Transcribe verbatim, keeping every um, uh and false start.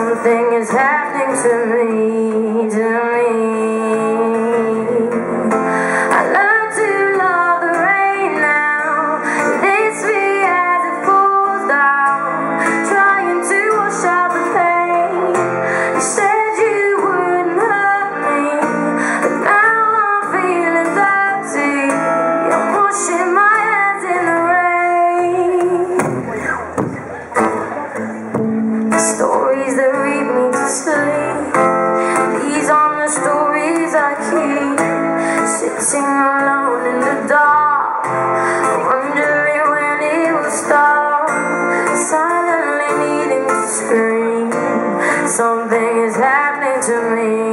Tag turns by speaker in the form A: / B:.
A: Something is happening to me, to me. I learned to love the rain now. This me as it falls down, trying to wash out the pain. You said you wouldn't hurt me, but now I'm feeling dirty. I'm washing my hands in the rain. The stories that read me to sleep, these are the stories I keep, sitting alone in the dark, wondering when it will stop, silently needing to scream. Something is happening to me.